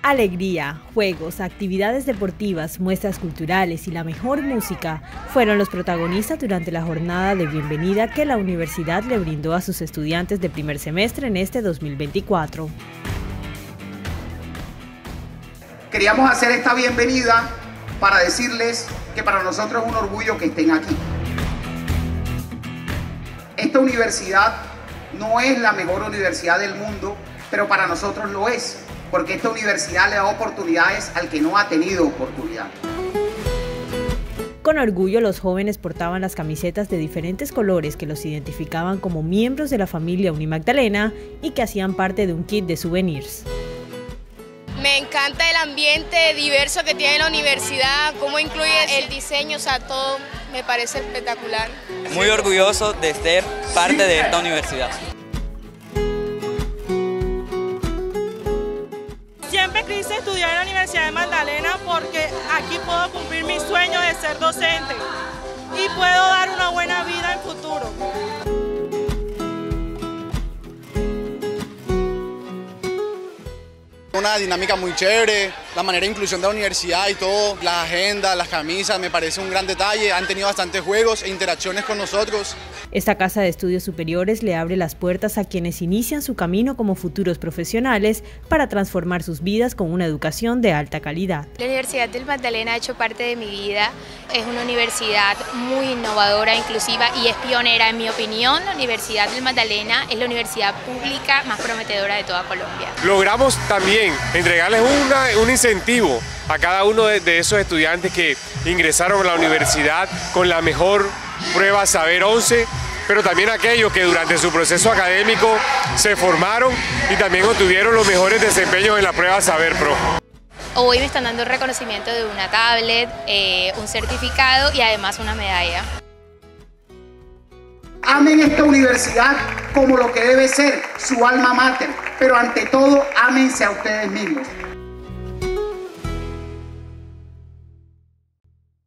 Alegría, juegos, actividades deportivas, muestras culturales y la mejor música fueron los protagonistas durante la jornada de bienvenida que la universidad le brindó a sus estudiantes de primer semestre en este 2024. Queríamos hacer esta bienvenida para decirles que para nosotros es un orgullo que estén aquí. Esta universidad no es la mejor universidad del mundo, pero para nosotros lo es, porque esta universidad le da oportunidades al que no ha tenido oportunidad. Con orgullo, los jóvenes portaban las camisetas de diferentes colores que los identificaban como miembros de la familia Unimagdalena y que hacían parte de un kit de souvenirs. Me encanta el ambiente diverso que tiene la universidad, cómo incluye el diseño, o sea, todo me parece espectacular. Muy orgulloso de ser parte de esta universidad. Siempre quise estudiar en la Universidad de Magdalena porque aquí puedo cumplir mi sueño de ser docente y puedo dar una buena vida en futuro. Una dinámica muy chévere, la manera de inclusión de la universidad y todo, las agendas, las camisas, me parece un gran detalle. Han tenido bastantes juegos e interacciones con nosotros. Esta casa de estudios superiores le abre las puertas a quienes inician su camino como futuros profesionales para transformar sus vidas con una educación de alta calidad. La Universidad del Magdalena ha hecho parte de mi vida. Es una universidad muy innovadora, inclusiva y es pionera. En mi opinión, la Universidad del Magdalena es la universidad pública más prometedora de toda Colombia. Logramos también entregarles un incentivo a cada uno de esos estudiantes que ingresaron a la universidad con la mejor prueba Saber 11, pero también aquellos que durante su proceso académico se formaron y también obtuvieron los mejores desempeños en la prueba Saber Pro. Hoy me están dando el reconocimiento de una tablet, un certificado y además una medalla. Amen esta universidad como lo que debe ser su alma mater, pero ante todo, ámense a ustedes mismos.